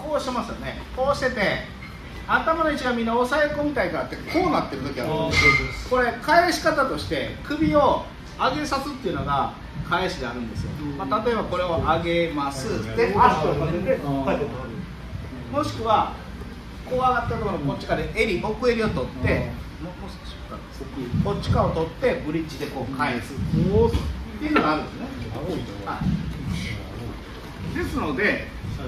こうしてますよね。こうしてて頭の位置がみんな押さえ込みたいからってこうなってる時あるんです。これ返し方として首を上げさすっていうのが返しであるんですよ。まあ、例えばこれを上げますで足を立ててこうやって取る。もしくはこう上がったところこっちから襟奥襟を取ってこっち側を取ってブリッジでこう返すっていうのがあるんですね。はい、ですので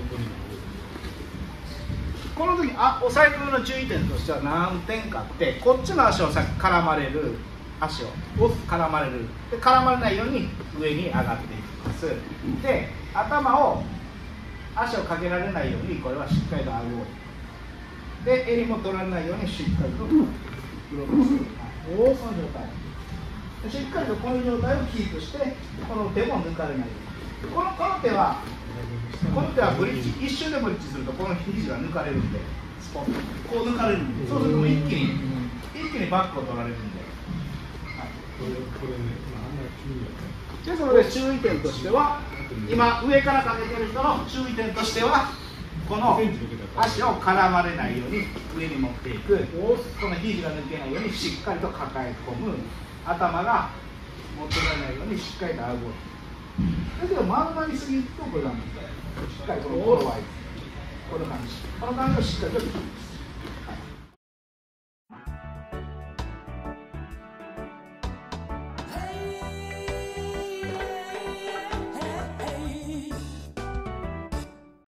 この時押さえ込みの注意点としては何点かって、こっちの足をさっき絡まれる足を絡まれるで絡まれないように上に上がっていきます。で頭を足をかけられないようにこれはしっかりと顎をで襟も取られないようにしっかりと黒くする。この状態しっかりとこの状態をキープしてこの手も抜かれないように。この手はブリッジ一周でブリッジするとこの肘が抜かれるんでスポッとこう抜かれるんで、そうすると一気にバックを取られるんで、はい、ですので注意点としては今上からかけてる人の注意点としてはこの足を絡まれないように上に持っていく、この肘が抜けないようにしっかりと抱え込む、頭が持ってられないようにしっかりと顎をだけど丸まりすぎるとこれなんです。しっかりこのフォロワーこの感じをしっかりと